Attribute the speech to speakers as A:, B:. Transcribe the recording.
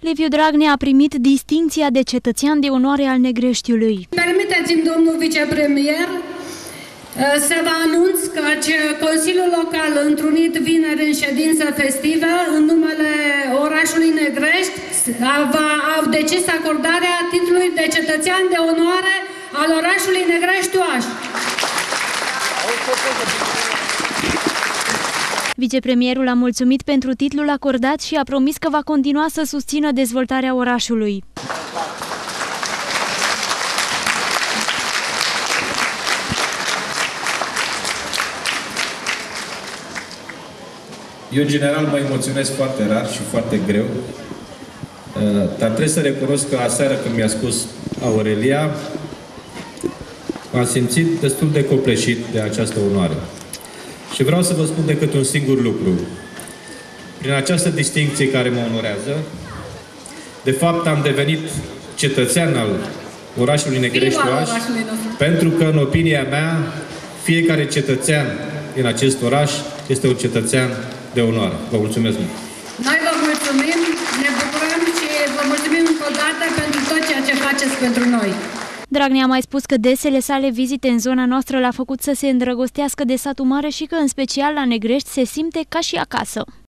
A: Liviu Dragnea a primit distincția de cetățean de onoare al Negreștiului.
B: Permiteți-mi, domnul vicepremier, să vă anunț că Consiliul Local întrunit vineri în ședință festivă în numele orașului Negrești au decis acordarea titlului de cetățean de onoare al orașului Negrești-Oaș.
A: Vicepremierul a mulțumit pentru titlul acordat și a promis că va continua să susțină dezvoltarea orașului.
C: Eu, în general, mă emoționez foarte rar și foarte greu, dar trebuie să recunosc că aseară, când mi-a spus Aurelia, m-am simțit destul de copleșit de această onoare. Și vreau să vă spun decât un singur lucru. Prin această distincție care mă onorează, de fapt am devenit cetățean al orașului Negrești-Oaș, pentru că, în opinia mea, fiecare cetățean din acest oraș este un cetățean de onoare. Vă mulțumesc mult!
B: Noi vă mulțumim, ne bucurăm și vă mulțumim încă o dată pentru tot ceea ce faceți pentru noi.
A: Dragnea a mai spus că desele sale vizite în zona noastră l-a făcut să se îndrăgostească de satul mare și că, în special la Negrești, se simte ca și acasă.